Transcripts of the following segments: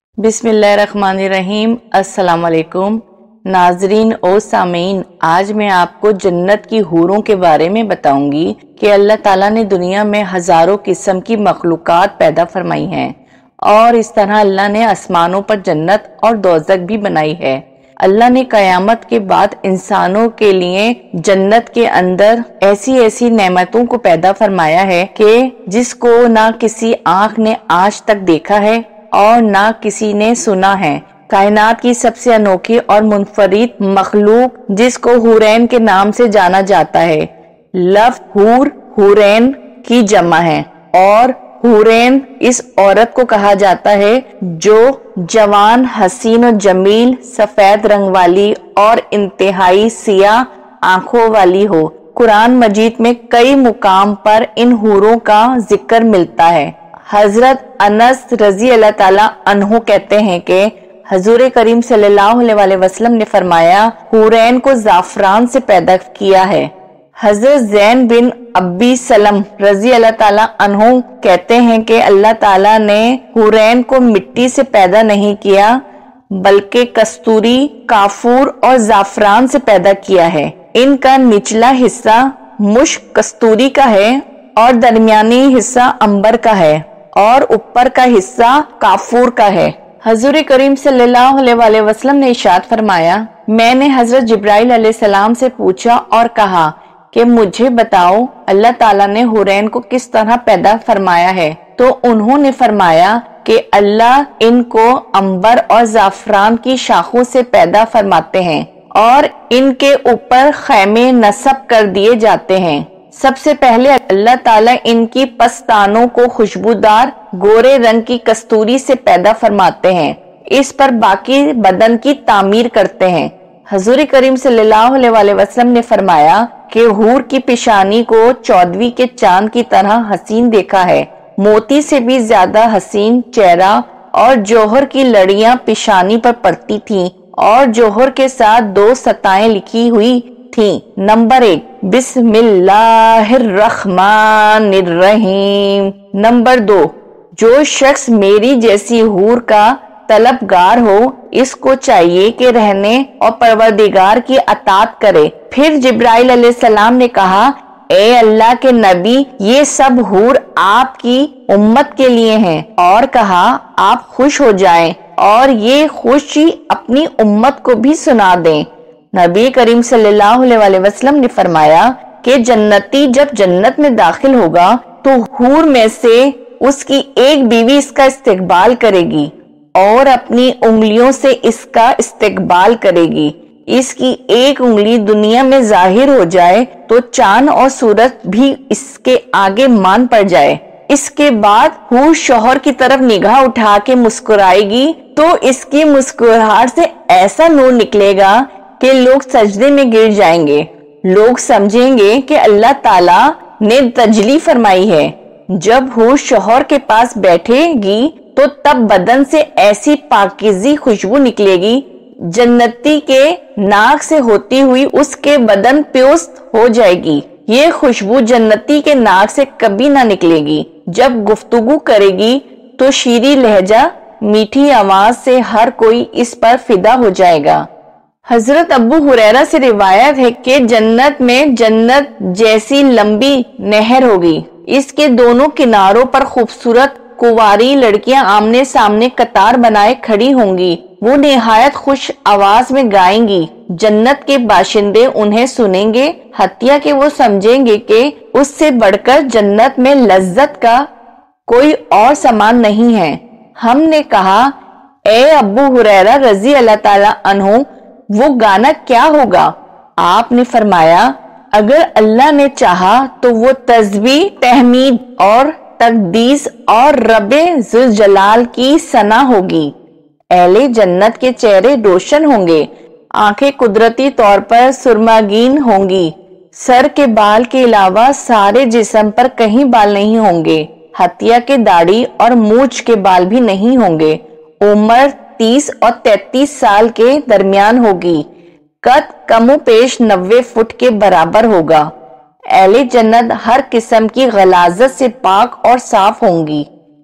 बिस्मिल्लाहिर्रहमानिर्रहीम। अस्सलाम वालेकुम नाजरीन और सामीन, आज मैं आपको जन्नत की हूरों के बारे में बताऊंगी कि अल्लाह ताला ने दुनिया में हजारों किस्म की मखलूकात पैदा फरमाई हैं और इस तरह अल्लाह ने आसमानों पर जन्नत और दोज़ख भी बनाई है। अल्लाह ने कयामत के बाद इंसानों के लिए जन्नत के अंदर ऐसी ऐसी नेमतों को पैदा फरमाया है कि जिसको ना किसी आंख ने आज तक देखा है और ना किसी ने सुना है। कायनात की सबसे अनोखी और मुनफरिद मखलूक जिसको हूरैन के नाम से जाना जाता है। लफ्ज़ हूर हूरैन की जमा है और हूरैन इस औरत को कहा जाता है जो जवान, हसीन और जमील, सफेद रंग वाली और इंतहाई सियाह आंखों वाली हो। कुरान मजीद में कई मुकाम पर इन हूरों का जिक्र मिलता है। हजरत अनस रजी अल्लाह ताला अन्हु कहते हैं कि हजूर करीम सल्लल्लाहु अलैहि वसल्लम ने फरमाया, हूरैन को जाफरान से पैदा किया है। हजरत ज़ैन बिन अब्बी सलम रजी अल्लाह ताला अन्हु कहते हैं कि अल्लाह ताला ने हूरैन को मिट्टी से पैदा नहीं किया बल्कि कस्तूरी, काफूर और जाफरान से पैदा किया है। इनका निचला हिस्सा मुश्क कस्तूरी का है और दरमियानी हिस्सा अंबर का है और ऊपर का हिस्सा काफूर का है। हजूर करीम सल्लल्लाहु अलैहि वसल्लम ने इरशाद फरमाया, मैंने हजरत जिब्राइल अलैहिस्सलाम से पूछा और कहा कि मुझे बताओ अल्लाह ताला ने हूरैन को किस तरह पैदा फरमाया है। तो उन्होंने फरमाया कि अल्लाह इनको अंबर और जाफरान की शाखों से पैदा फरमाते हैं और इनके ऊपर खैमे नस्ब कर दिए जाते हैं। सबसे पहले अल्लाह ताला इनकी पस्तानों को खुशबूदार गोरे रंग की कस्तूरी से पैदा फरमाते हैं। इस पर बाकी बदन की तामीर करते हैं। हजूर करीम सल्लल्लाहु अलैहि वसल्लम ने फरमाया कि हूर की पेशानी को 14वीं के चांद की तरह हसीन देखा है। मोती से भी ज्यादा हसीन चेहरा और जौहर की लड़ियां पेशानी पर पड़ती थीं और जौहर के साथ 2 सताएं लिखी हुई थी। नंबर 1 बिस्मिल्लाहिर्रहमानिर्रहीम। नंबर 2 जो शख्स मेरी जैसी हूर का तलबगार हो इसको चाहिए कि रहने और परवरदिगार की अतात करे। फिर जिब्राइल अलैहिस्सलाम ने कहा, ए अल्लाह के नबी, ये सब हूर आपकी उम्मत के लिए हैं और कहा आप खुश हो जाएं और ये खुशी अपनी उम्मत को भी सुना दें। नबी करीम सल्लल्लाहु अलैहि वसल्लम ने फरमाया कि जन्नती जब जन्नत में दाखिल होगा तो हूर में से उसकी एक बीवी इसका इस्तकबाल करेगी और अपनी उंगलियों से इसका इस्तकबाल करेगी। इसकी एक उंगली दुनिया में जाहिर हो जाए तो चांद और सूरज भी इसके आगे मान पड़ जाए। इसके बाद हूर शौहर की तरफ निगाह उठा के मुस्कुराएगी तो इसकी मुस्कुराहट से ऐसा नूर निकलेगा कि लोग सजदे में गिर जाएंगे। लोग समझेंगे कि अल्लाह ताला ने तजली फरमाई है। जब हूर शौहर के पास बैठेगी तो तब बदन से ऐसी पाकीज़ी खुशबू निकलेगी, जन्नती के नाक से होती हुई उसके बदन प्योस्त हो जाएगी। ये खुशबू जन्नती के नाक से कभी ना निकलेगी। जब गुफ्तगू करेगी तो शीरी लहजा, मीठी आवाज से हर कोई इस पर फिदा हो जाएगा। हजरत अबू हुरैरा से रिवायत है कि जन्नत में जन्नत जैसी लंबी नहर होगी। इसके दोनों किनारों पर खूबसूरत कुंवारी लड़कियां आमने सामने कतार बनाए खड़ी होंगी। वो निहायत खुश आवाज में गाएंगी। जन्नत के बाशिंदे उन्हें सुनेंगे, हत्या के वो समझेंगे कि उससे बढ़कर जन्नत में लज्जत का कोई और सामान नहीं है। हमने कहा, ए अबू हुरैरा रजी अल्लाह ताला अन्हु, वो गाना क्या होगा? आपने फरमाया, अगर अल्लाह ने चाहा तो वो तस्बीह, तहमीद और तकदीस और रब्बे जुल जलाल की सना होगी। अहले जन्नत के चेहरे रोशन होंगे, आंखें कुदरती तौर पर सुरमागीन होंगी। सर के बाल के अलावा सारे जिस्म पर कहीं बाल नहीं होंगे। हत्या के दाढ़ी और मूंछ के बाल भी नहीं होंगे। उम्र 30 और 33 साल के दरमियान होगी। कद कमो पेश 90 फुट के बराबर होगा। अहले जन्नत हर किस्म की गलाजत से पाक और साफ होंगी।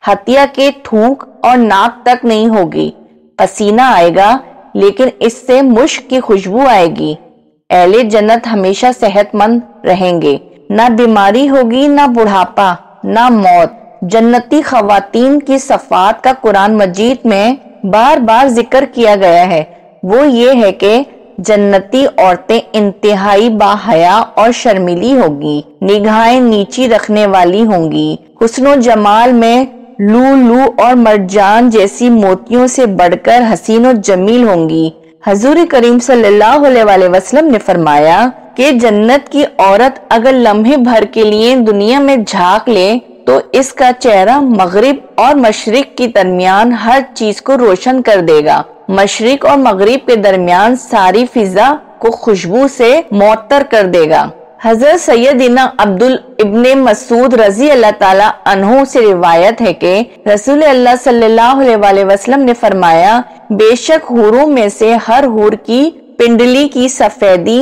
हत्या के थूक और नाक तक नहीं होगी। पसीना आएगा लेकिन इससे मुश्क की खुशबू आएगी। अहले जन्नत हमेशा सेहतमंद रहेंगे, ना बीमारी होगी, ना बुढ़ापा, ना मौत। जन्नती खवातीन की सफात का कुरान मजीद में बार बार जिक्र किया गया है। वो ये है कि जन्नती औरतें इंतहाई बाहया और शर्मीली होगी, निगाहें नीची रखने वाली होंगी, हुस्नो जमाल में लूलू और मरजान जैसी मोतियों से बढ़कर हसीन और जमील होंगी। हजूर करीम सल्लल्लाहु अलैहि वसल्लम ने फरमाया कि जन्नत की औरत अगर लम्हे भर के लिए दुनिया में झांक ले तो इसका चेहरा मगरिब और मशरिक के दरमियान हर चीज को रोशन कर देगा। मशरिक और मगरिब के दरमियान सारी फिजा को खुशबू से मुअत्तर कर देगा। हजरत सैयदिना अब्दुल इब्ने मसूद रजी अल्लाह ताला अन्हु से रिवायत है कि रसूल अल्लाह सल्लल्लाहु अलैहि वसल्लम ने फरमाया, बेशक हूरों में से हर हूर की पिंडली की सफेदी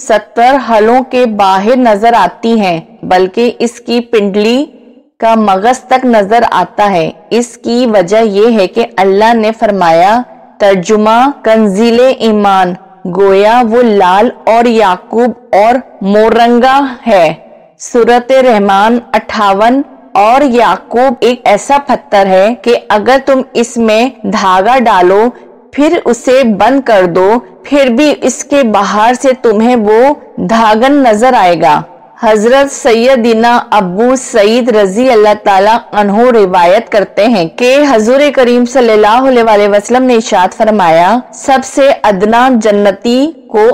70 हलों के बाहर नजर आती है, बल्कि इसकी पिंडली का मगज तक नजर आता है। इसकी वजह यह है कि अल्लाह ने फरमाया, तर्जुमा कंजीले ईमान, गोया वो लाल और याकूब और मोरंगा है। सूरत रहमान 58। और याकूब एक ऐसा पत्थर है कि अगर तुम इसमें धागा डालो फिर उसे बंद कर दो, फिर भी इसके बाहर से तुम्हें वो धागन नजर आएगा। हजरत सैयदिना अबू सईद रजी अल्लाह ताला अन्हो रिवायत करते हैं कि हजूर करीम सल्लल्लाहु अलैहि वसल्लम ने इरशाद फरमाया, सबसे अदना जन्नती को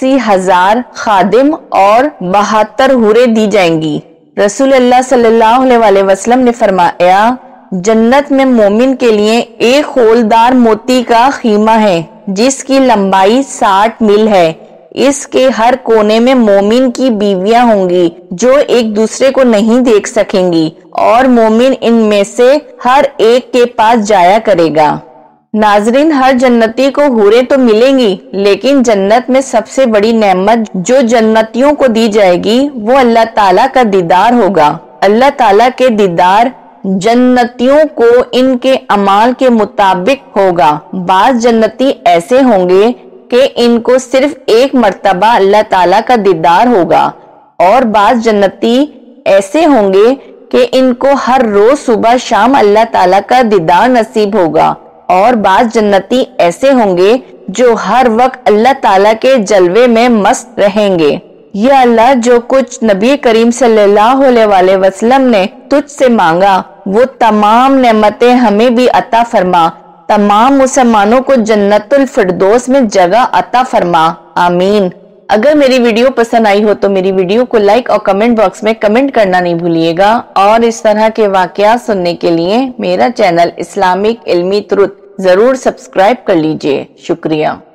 80,000 खादिम और 72 हूरे दी जाएंगी। रसूल अल्लाह सल्लल्लाहु अलैहि वसल्लम ने फरमाया, जन्नत में मोमिन के लिए एक खोलदार मोती का खीमा है जिसकी लंबाई 60 मील है। इसके हर कोने में मोमिन की बीवियां होंगी जो एक दूसरे को नहीं देख सकेंगी और मोमिन इनमें से हर एक के पास जाया करेगा। नाजरीन, हर जन्नती को हूरें तो मिलेंगी, लेकिन जन्नत में सबसे बड़ी नेमत जो जन्नतियों को दी जाएगी वो अल्लाह ताला का दीदार होगा। अल्लाह ताला के दीदार जन्नतियों को इनके अमाल के मुताबिक होगा। बाज जन्नती ऐसे होंगे कि इनको सिर्फ एक मर्तबा अल्लाह ताला का दीदार होगा और बाज जन्नती ऐसे होंगे कि इनको हर रोज सुबह शाम अल्लाह ताला का दीदार नसीब होगा और बाज जन्नती ऐसे होंगे जो हर वक्त अल्लाह ताला के जलवे में मस्त रहेंगे। या अल्लाह, जो कुछ नबी करीम सल्लल्लाहु अलैहि वसल्लम ने तुझसे मांगा वो तमाम नेमतें हमें भी अता फरमा। तमाम मुसलमानों को जन्नतुल फिरदौस में जगह अता फरमा, आमीन। अगर मेरी वीडियो पसंद आई हो तो मेरी वीडियो को लाइक और कमेंट बॉक्स में कमेंट करना नहीं भूलिएगा और इस तरह के वाकयात सुनने के लिए मेरा चैनल इस्लामिक इल्मी ट्रुथ जरूर सब्सक्राइब कर लीजिए। शुक्रिया।